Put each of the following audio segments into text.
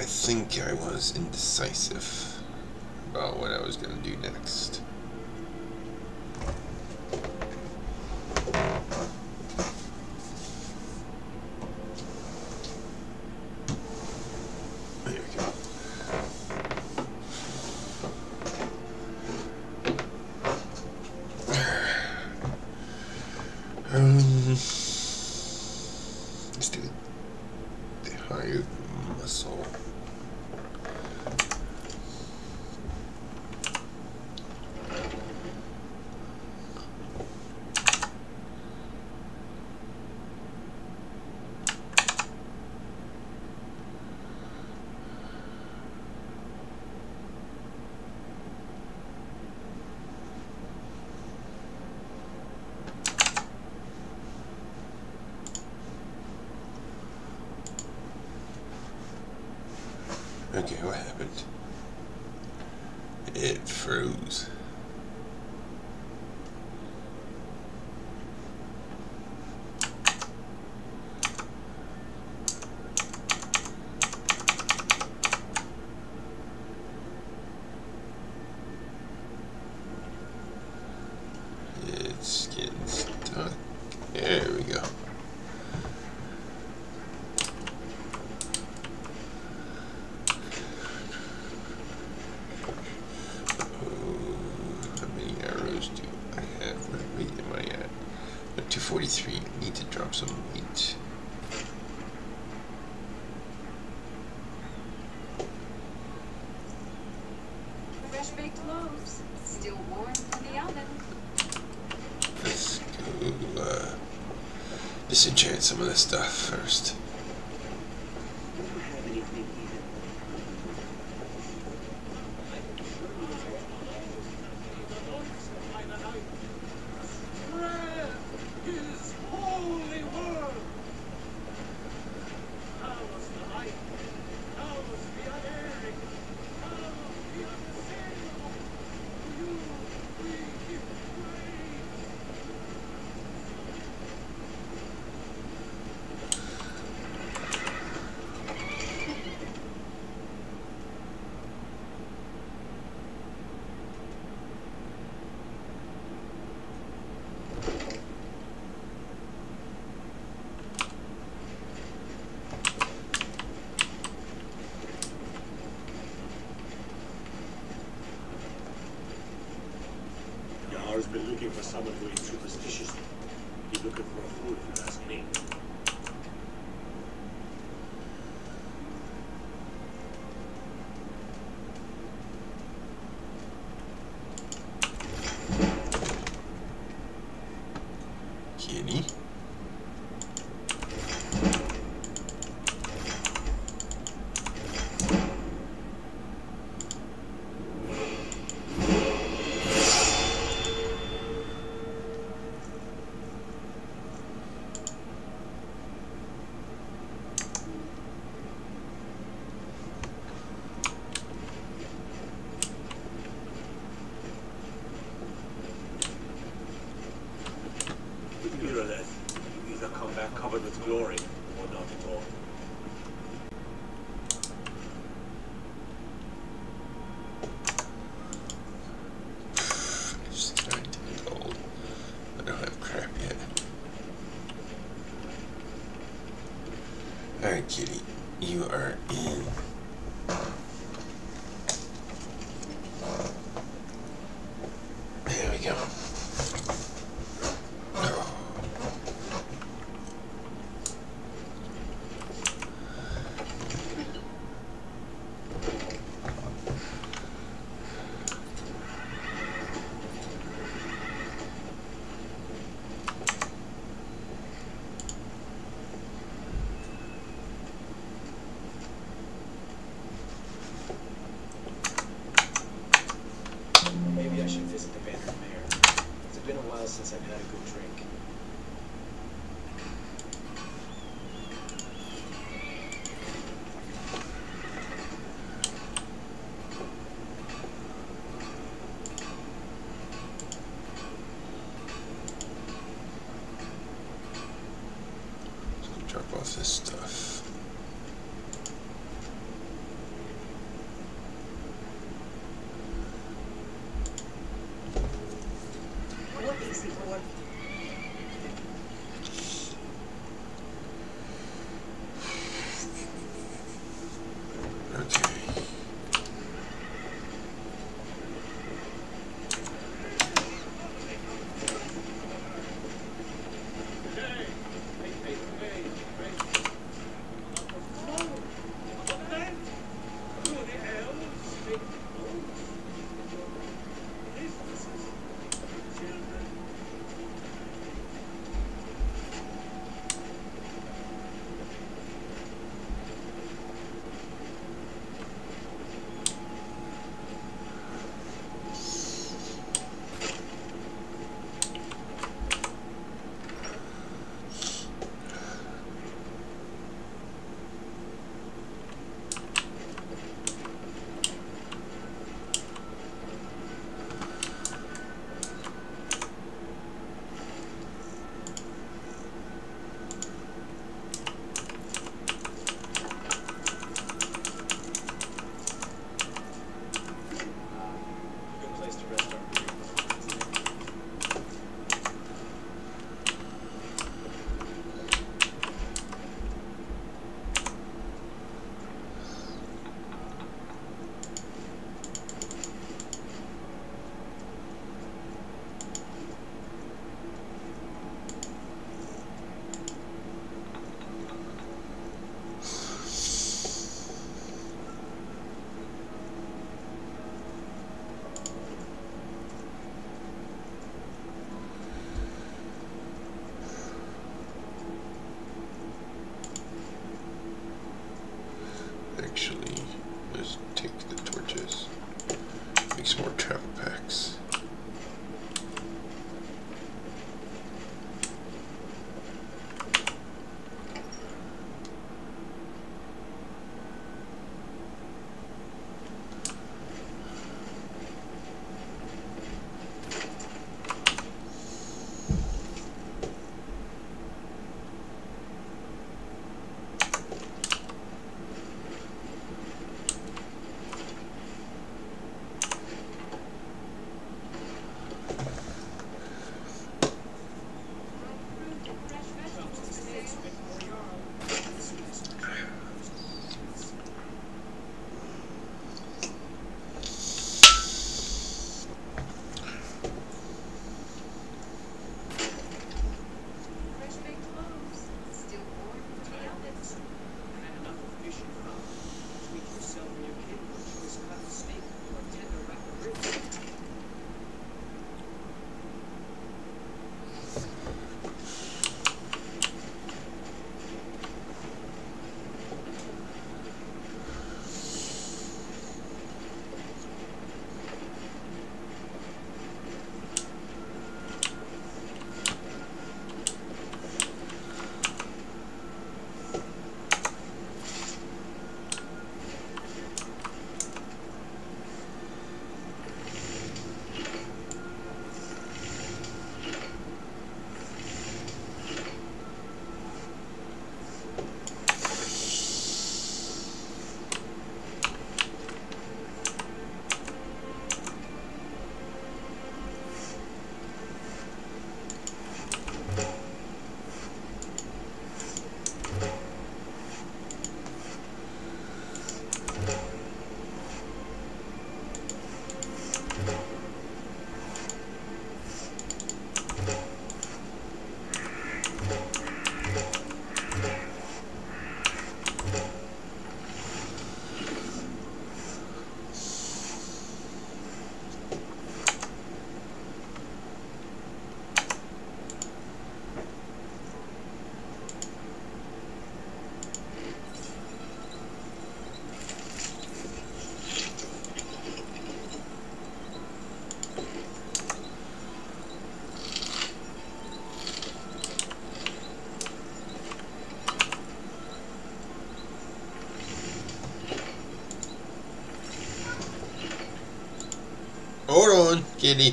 think I was indecisive about what I was going to do next. There we go. Let's do the higher muscle. Okay, what happened? It froze. It's getting stuck. There we go. How many arrows do I have? What weight am I at? I'm 243. I need to drop some weight. Fresh baked loaves, still warm from the oven. Let's go disenchant some of this stuff first. Yar's been looking for someone who is superstitious. He's looking for a fool, if you ask me. Kitty. Either come back covered with glory, or not at all. I'm just trying to be gold. I don't have crap yet. Alright, kitty. You are in. There we go. Maybe I should visit the Banner Mayor. It's been a while since I've had a good drink. Drop off this stuff. actually just take the torches. Make some more travel packs. Fresh baked loaves. Still warm from the ovens. I had enough of fish and fowl. Tweak yourself and your kid with a choice cut steak or tender rack of ribs. Hold on, kitty.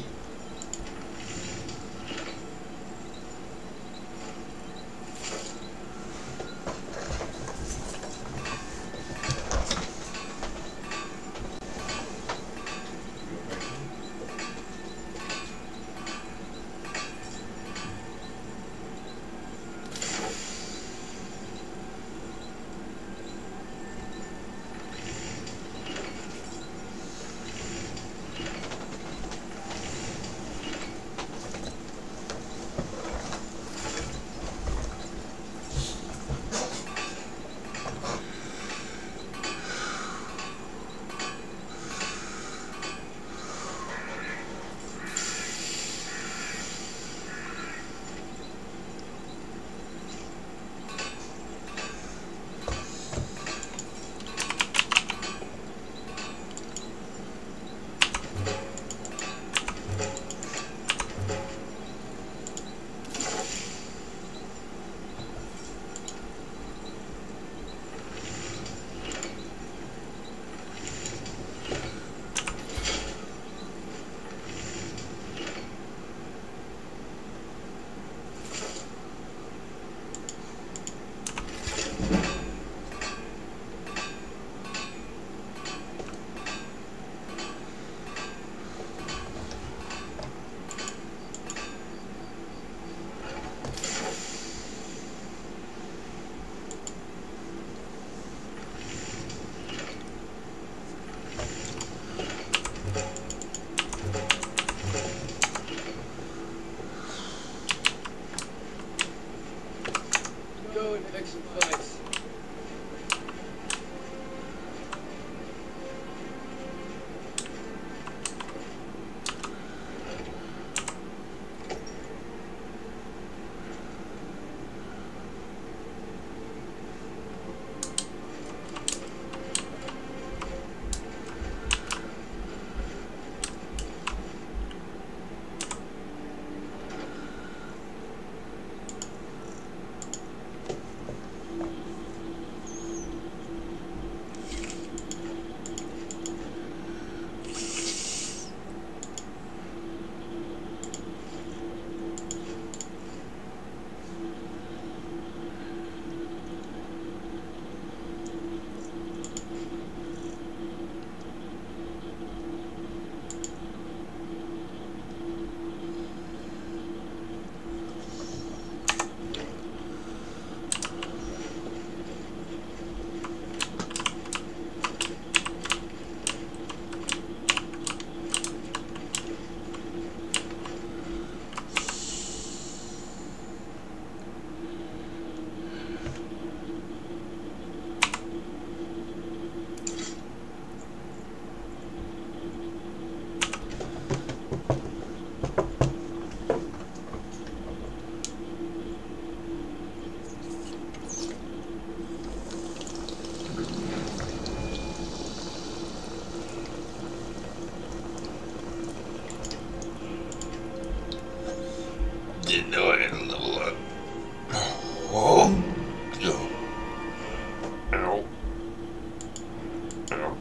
Ow.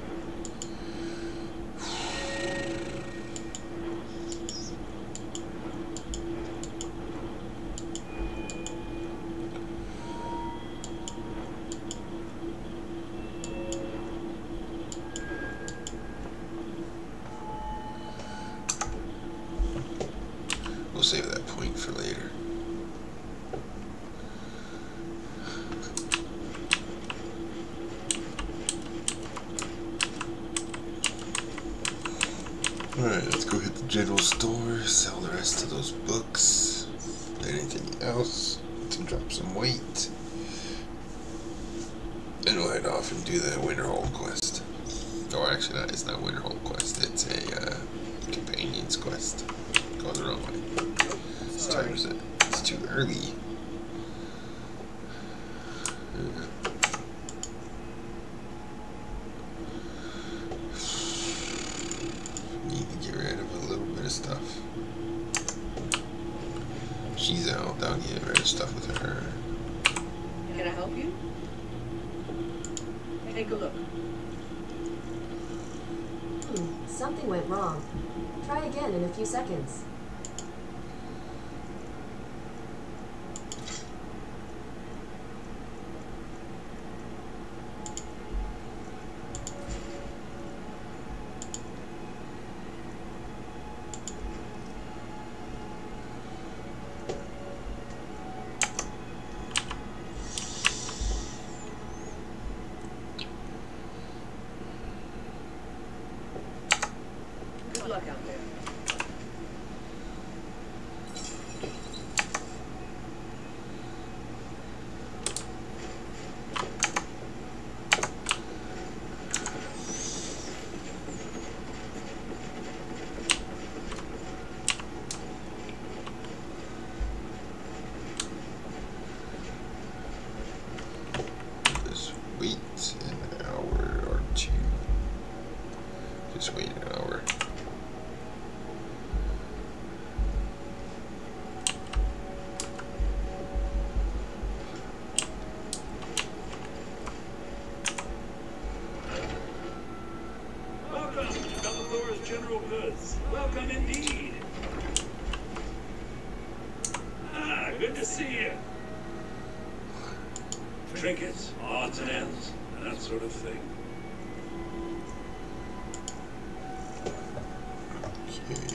We'll save that point for later. Alright, let's go hit the general store, sell the rest of those books. Anything else to drop some weight. And we'll head off and do the Winterhold quest. Or actually, it's not Winterhold quest, it's a Companions quest. Going the wrong way. What time is it? It's too early. Need to get rid of a little bit of stuff. She's out. I'll get rid of stuff with her. Can I help you? Take a look. Something went wrong. Try again in a few seconds. Good luck out there. Just wait an hour or two. Just wait an hour. Welcome to Bellathor's General Goods. Welcome indeed. Ah, good to see you. Trinkets, odds and ends, that sort of thing. Okay.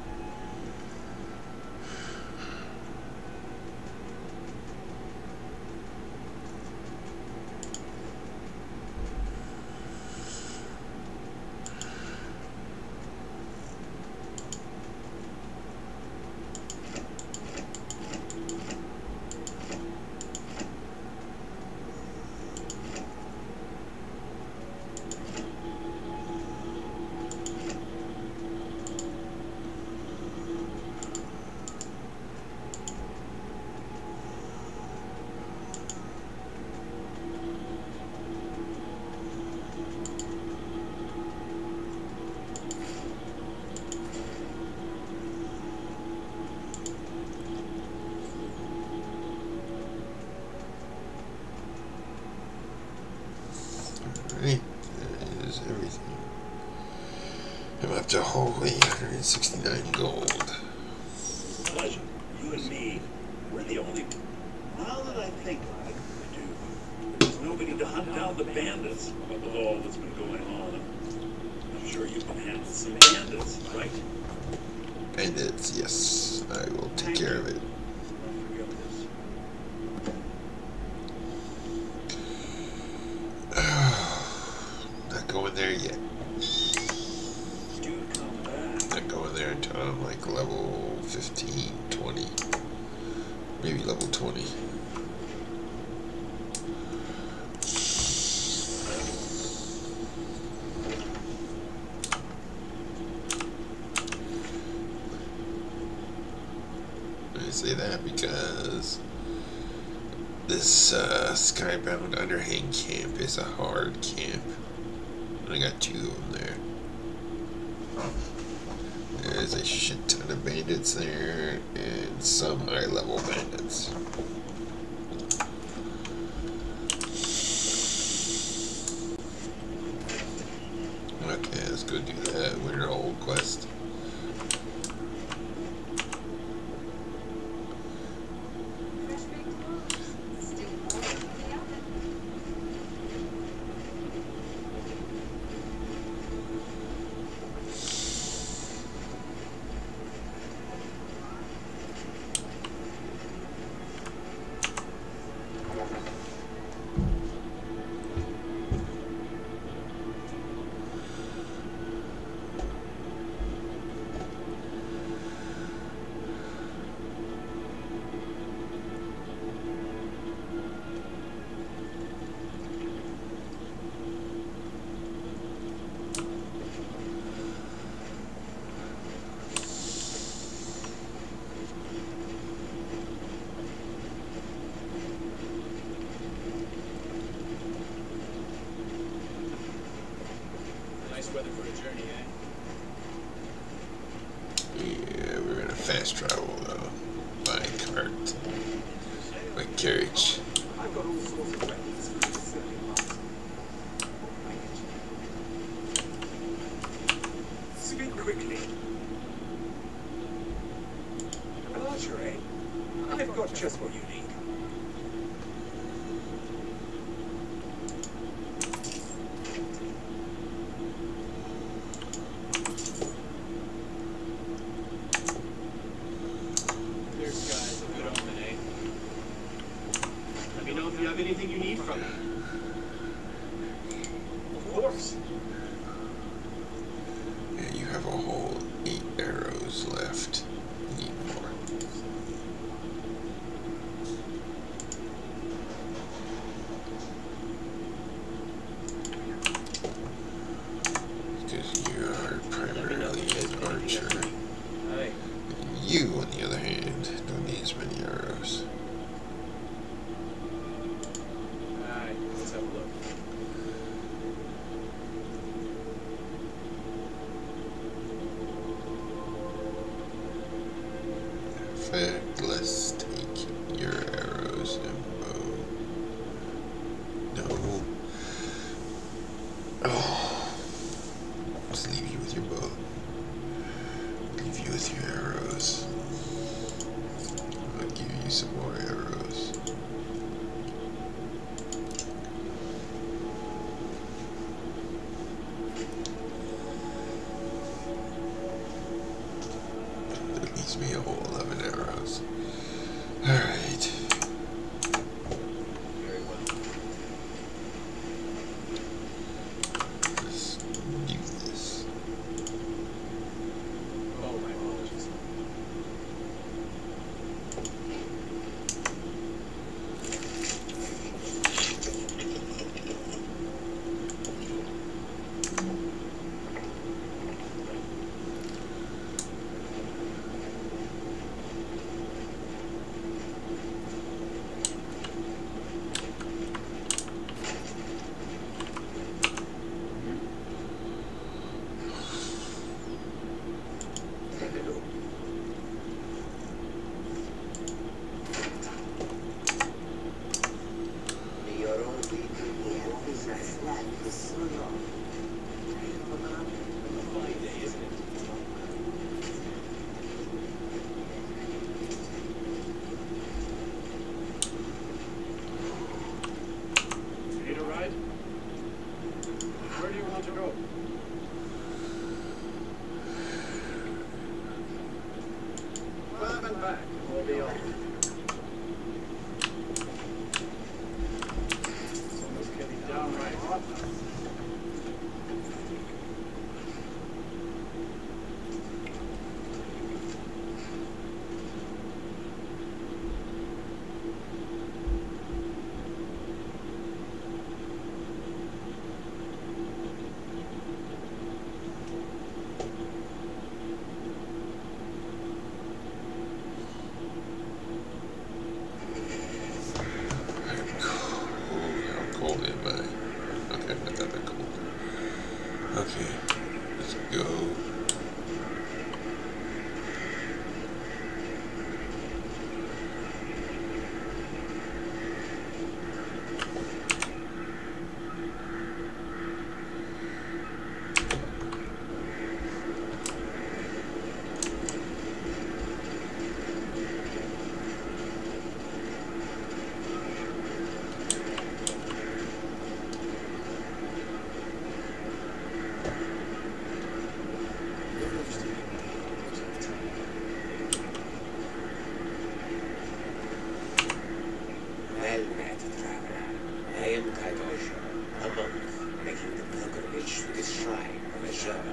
Alright, that is everything. I'm up to whole 869 gold. Pleasure. You and me, we're the only... Now that I think I do, there's nobody to hunt down the bandits with all that's been going on. I'm sure you can handle some bandits, right? Bandits, yes. I will take care of it. Forget this. Not going there yet. Do come back. Not going there until I'm like level 15, 20. Maybe level 20. I say that because this Skybound Underhang camp is a hard camp. I got 2 of them there. There's a shit ton of bandits there and some high level bandits. let's go do that winter hole quest. Fresh baked loaves. Still warm from the oven. Nice weather for a journey, eh? Yeah, we're gonna fast travel though. By cart. By carriage. I've got all sorts of weapons for the silly parts. Speak quickly. An archer, eh? I've got just what you need. Clear skies, a good omen, eh? Let me know if you have anything you need from me. Of course. Yeah, you have a whole 8 arrows left. You need more. Because you are primarily an archer. Hey. You, on the other hand, don't need as many arrows. Alright, let's have a look. In fact, let's take your arrows and bow. No. Oh. Let's leave you with your bow. Leave you with your arrows. I'll give you some more arrows. That leaves me a whole 11 arrows. Alright. Very well. Let's do this. Oh, my apologies. Fine day, isn't it? Need a ride? Where do you want to go? Grab and back, and we'll be on. It's almost getting downright hot now. How cold am I? Okay, not that bad. try, Monsieur.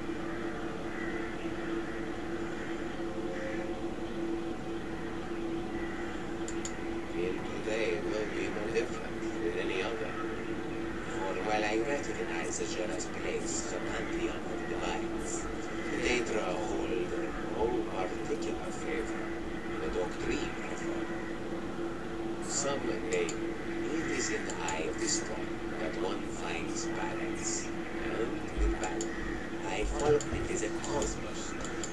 And today will be no different than any other. For while I recognize the Jura's place the pantheon of divines, they draw hold in no particular favor the doctrine reform. Some claim it is in the eye of the storm that one finds balance, and with balance, I follow it is a cosmos.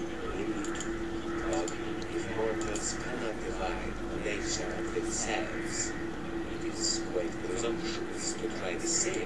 But if mortals cannot divide the nature of themselves, it is quite presumptuous to try the same.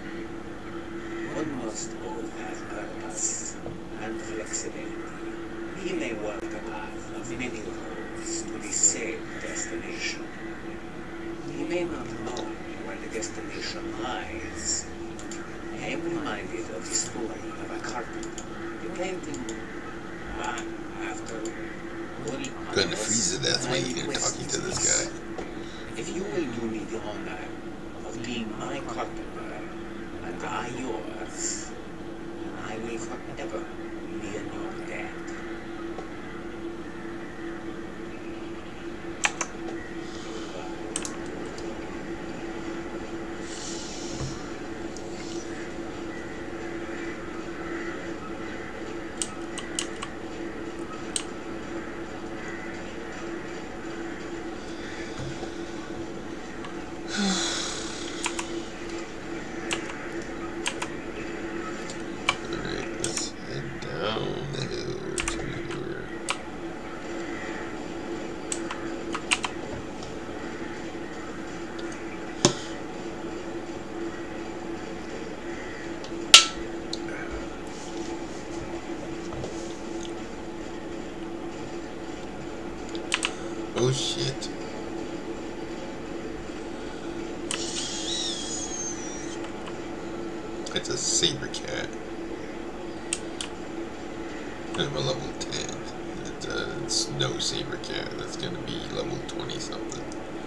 One must both have purpose and flexibility. He may walk a path of many roads to the same destination. He may not know where the destination lies. I am reminded of the story of a carpenter painting one after one. Gonna freeze to death when you're talking to this guy. If you will do me the honor of being my carpenter and I yours, I will forever be in your debt. Oh shit. It's a saber cat. I'm a level 10. It's a snow saber cat. That's gonna be level 20 something.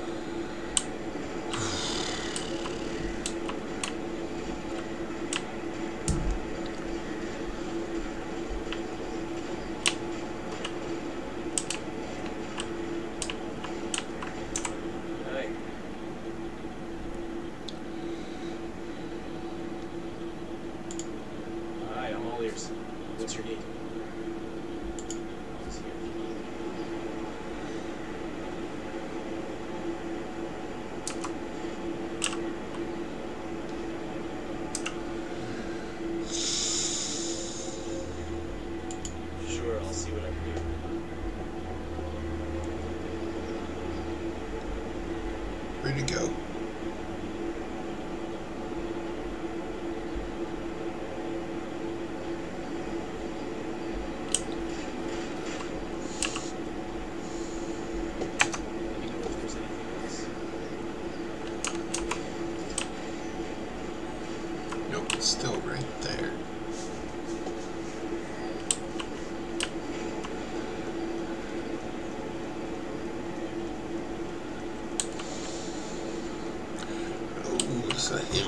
What's your need? Sure, I'll see what I can do. Ready to go. It's still right there. Oh, it's a him.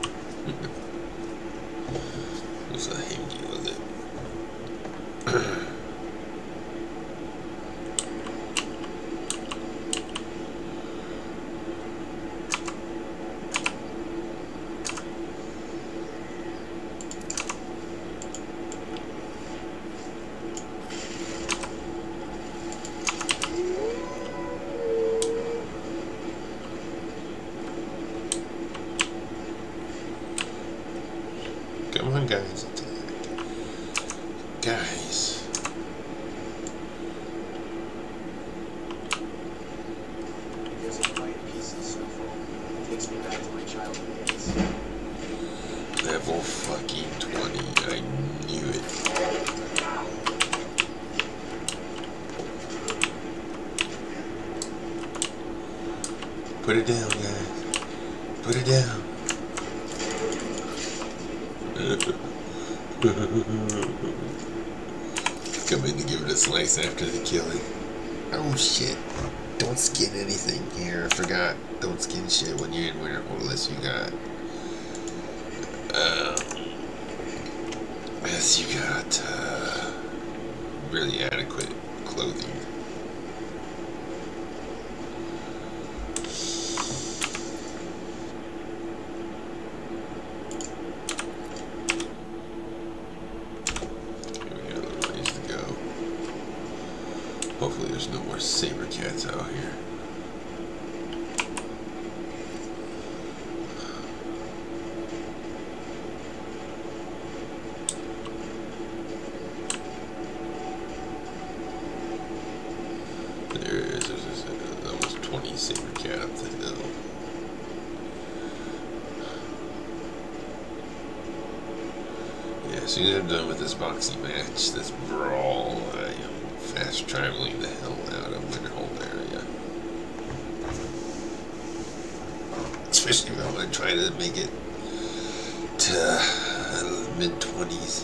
It's a him with it. Come on, guys, attack. Guys. There's a quiet peace in Snowfall. It takes me back to my childhood days. Level fucking 20. I knew it. Put it down, guys. Put it down. Come in to give it a slice after the killing. Oh shit. Don't skin anything here. I forgot. Don't skin shit when you're in winter unless you got guess you got really adequate clothing. We got a little ways to go. Hopefully there's no more saber cats out here. There's almost 20 saber cat up the hill. Yeah, as soon as I'm done with this boxing match, this brawl, I am fast traveling the hell out of Winterhold area. Especially if I want to try to make it to mid-20s.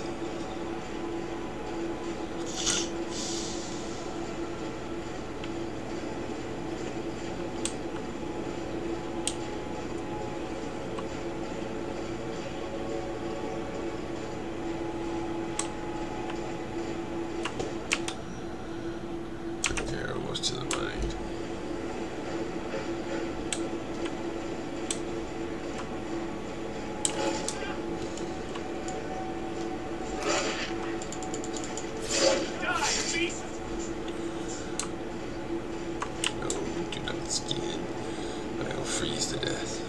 To the mind. No, do not skin. I'll freeze to death.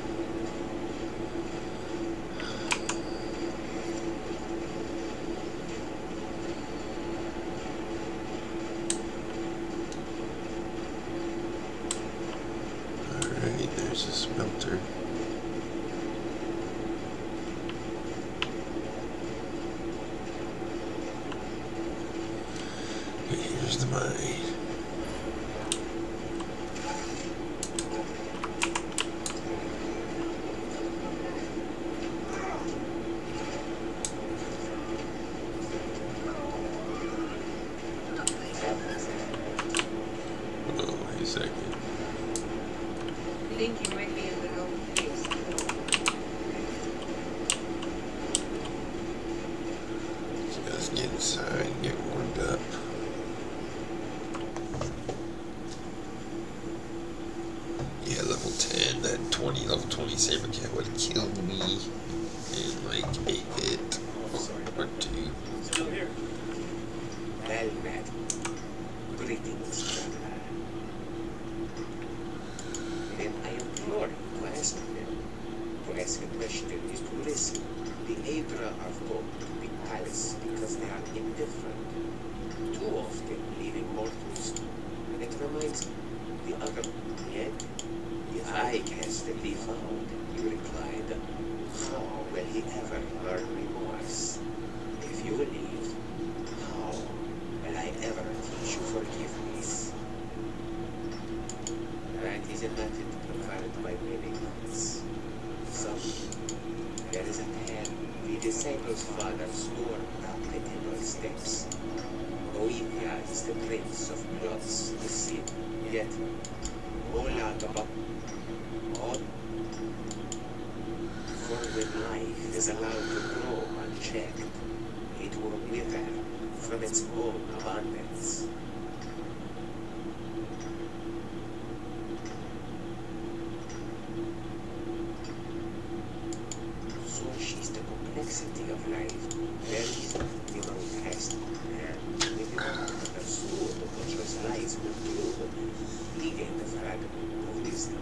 There's a smelter. Here's the mine. Oh, wait a second. Linky might be in the wrong place. Just get inside and get warmed up. Yeah, level 10, that level 20 saber cat would have killed me in like a hit or two. Still here. Well met. Greetings, traveler. Then I implore you to ask them. To ask a question is to listen. The Aedra are called to the palace because they are indifferent. Too often leaving mortals. It reminds the other yet. If I cast and be found, you replied, how will he ever learn remorse? If you leave, how will I ever teach you forgiveness? That is a method provided by many monks. Some, there is a tale, the disciples' father swore up the temple steps. Oivia is the prince of blood's the sin, yet Olagaba. For when life is allowed to grow unchecked, it will wither from its own abundance. So she's the complexity of life. There is the grotesque and with the understood the butcher's lies were true, he gained the fragment of wisdom.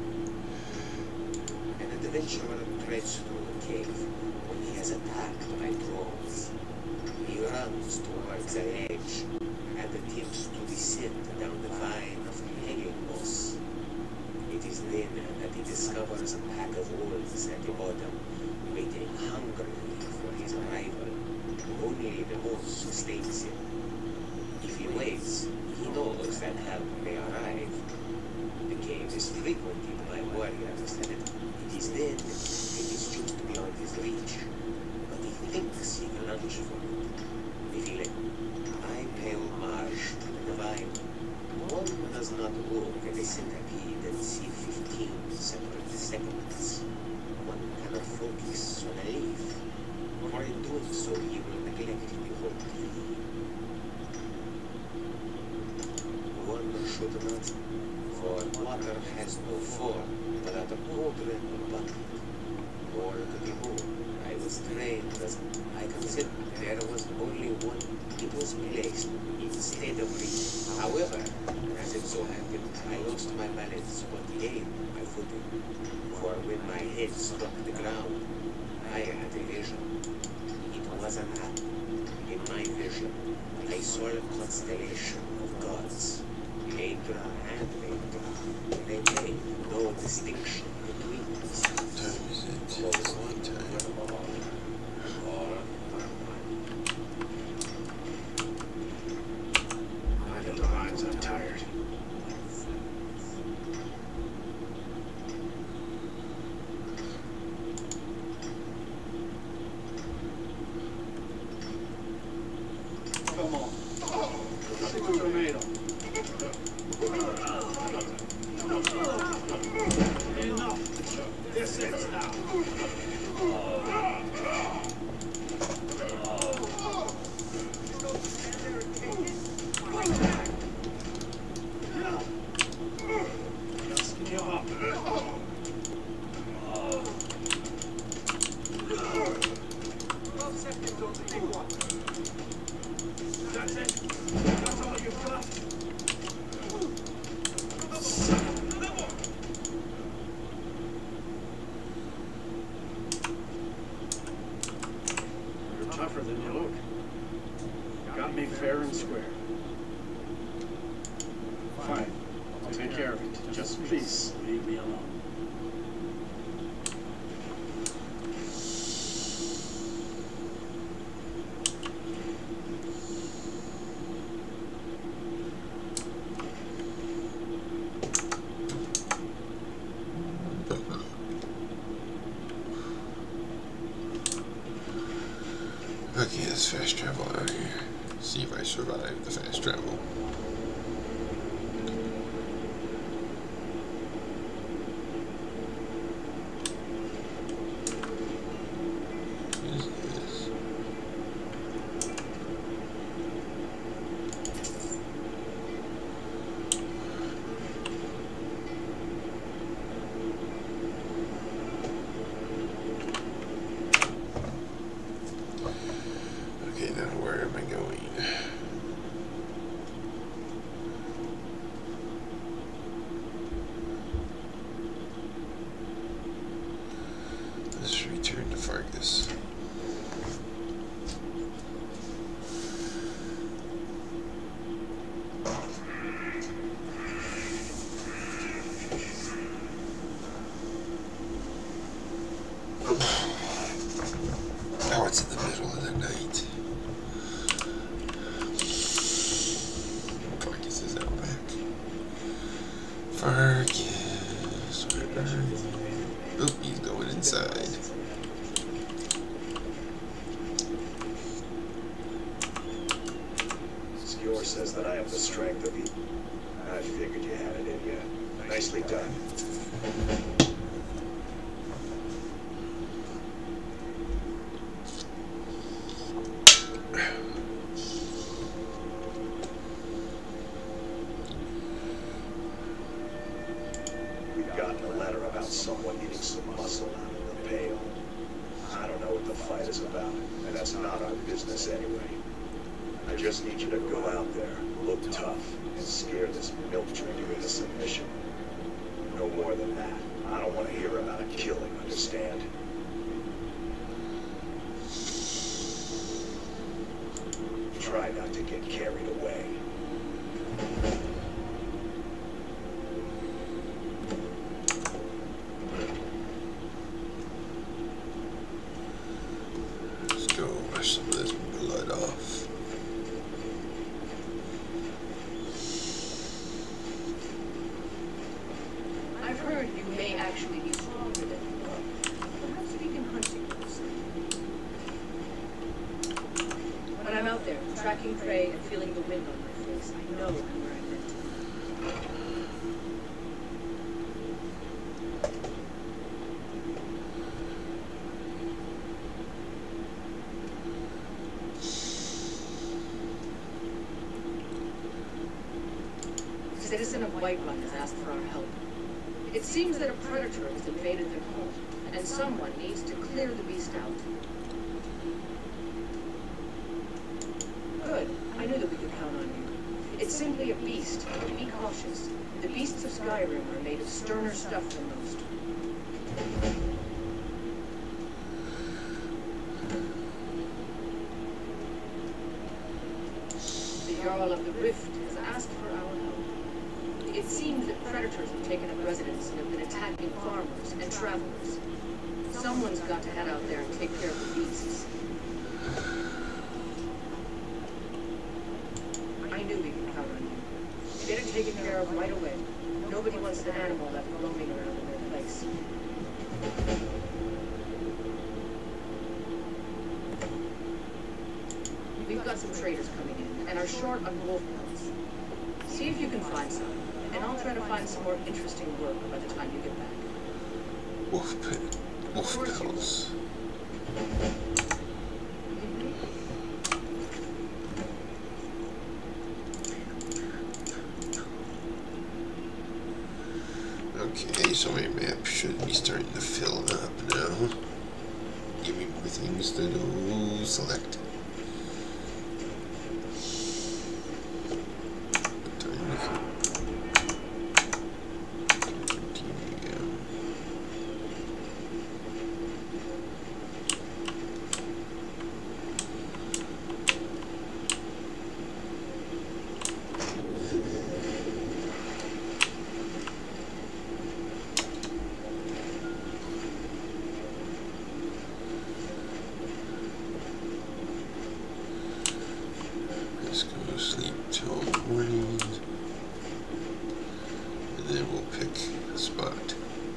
An adventurer treads through the cave when he is attacked by trolls. He runs towards the edge and attempts to descend down the vine of the hanging moss. It is then that he discovers a pack of wolves at the bottom, waiting hungrily for his arrival. Only the moss sustains him. If he waits, he knows that help may arrive. The cave is frequented by warriors, and it is then it is just beyond his reach. But he thinks he can lunge for it. If he let high pale marsh to the vine, one does not look at a centipede and see 15 separate segments. One cannot focus on a leaf, for in doing so he will should not. For water has no form without a cauldron or bucket. Or to the moon, I was trained as I considered there was only one. It was placed instead of me. However, as it so happened, I lost my balance but gained my footing. For when my head struck the ground, I had a vision. It was an apple. In my vision, I saw a constellation of gods. Aedra and Aedra. They made no distinction between us. It's one time. I'm tired. Come on. See what you're made of. Enough. This is now. Just give up. 12 seconds on the big one. That's it. That's all you've got. You're tougher than you look. Got me fair and square. Fine. I'll take care of it. Just please leave me alone. Okay, let's fast travel out here. See if I survive the fast travel. What is this? Okay, now where am I going? Let's return to Fargus. Oh, it's in the middle of the night. Fargus is out back. Fargus, where are you? Oop, he's going inside. Skewer says that I have the strength of the... I figured you had it in you. Nicely done. We've gotten a letter about someone needing some muscle out of the pail. I don't know what the fight is about, and that's not our business anyway. I just need you to go out there, look tough, and scare this milk drinker into submission. No more than that. I don't want to hear about a killing, understand? Try not to get carried away. Let's go wash some of this blood off. I've heard you may actually be stronger than you look. Perhaps we can hunt you closer. When I'm out there, tracking prey and feeling the wind on my face, I know where I'm meant to be. citizen of Whiterun has asked for our help. It seems that a predator has invaded their home, and someone needs to clear the beast out. Good. I knew that we could count on you. It's simply a beast, but be cautious. The beasts of Skyrim are made of sterner stuff than most. The Jarl of the Rift has asked for our help. It seems that predators have taken up residence and have been attacking farmers and travelers. Someone's got to head out there and take care of the beasts. I knew we could count on you. Get it taken care of right away. Nobody wants an animal left roaming around in their place. We've got some traders coming in, and are short on wolf pelts. See if you can find some, and I'll try to find some more interesting work by the time you get back. Wolf pelts. Okay, so my map should be starting to fill up now. Give me more things to do. Select. Let's go sleep till morning, and then we'll pick a spot.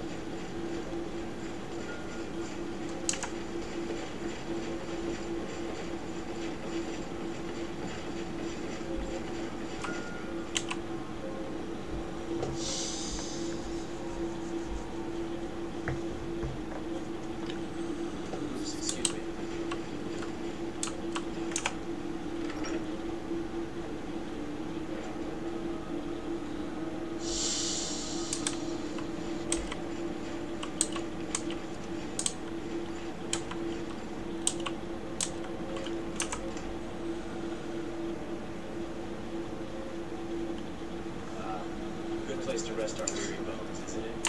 Place to rest our weary bones, isn't it?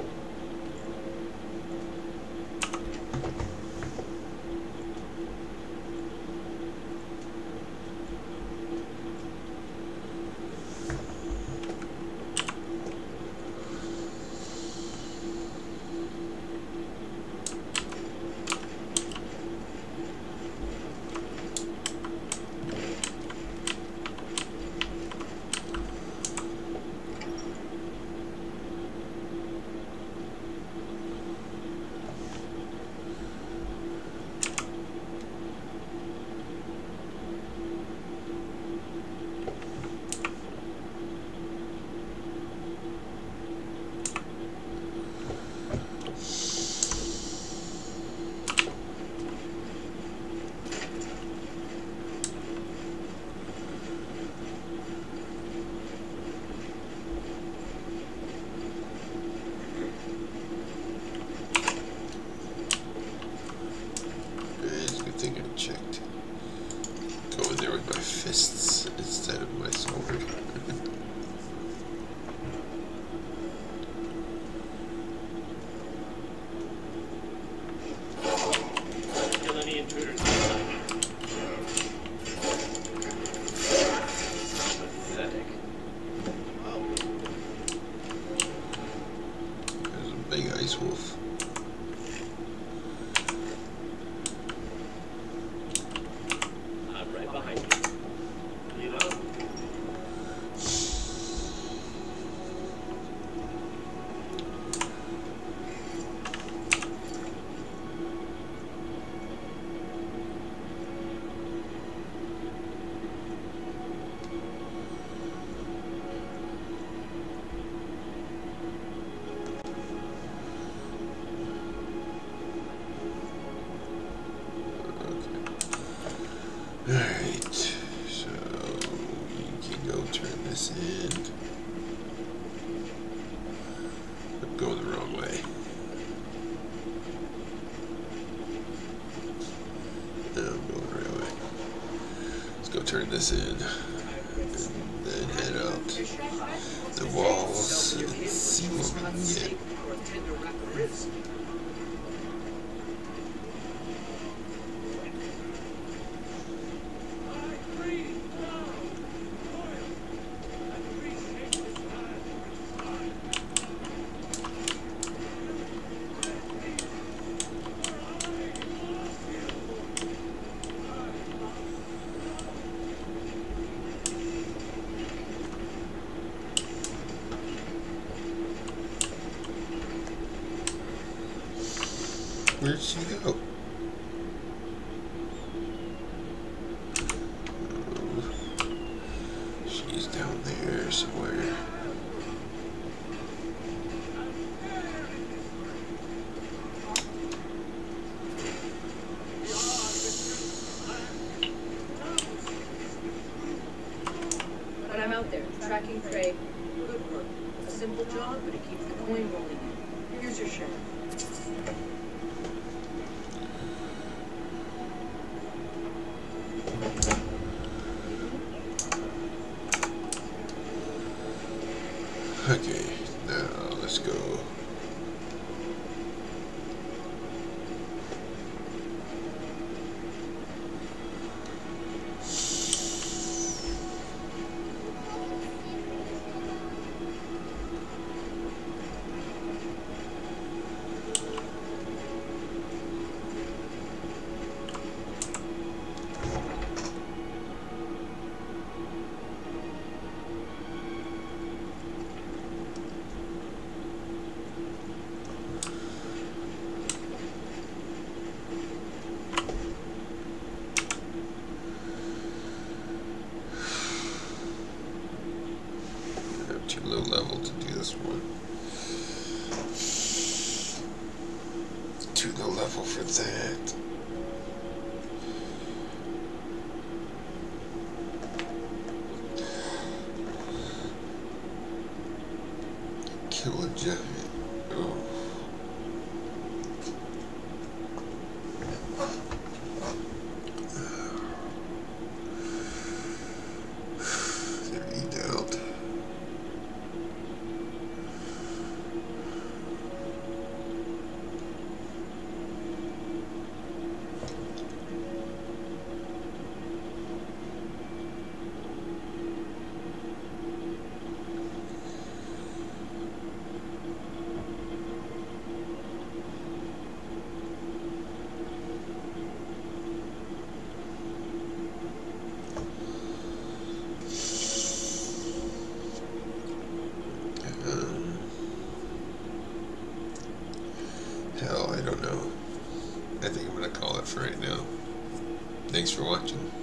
Checked. Go in there with my fists instead of my sword. Kill any intruders inside. Pathetic. Wow. There's a big ice wolf. Alright, so you can go turn this in. Go turn this in. And then head out the walls and see what we can get. Where'd she go? She's down there somewhere. But I'm out there, tracking prey. Good work. A simple job, but it keeps the coin rolling in. Here's your share. Okay, now let's go. Too low level to do this one. Too low level for that. Kill a giant. Oh. There he dealt. Hell, I don't know. I think I'm gonna call it for right now. Thanks for watching.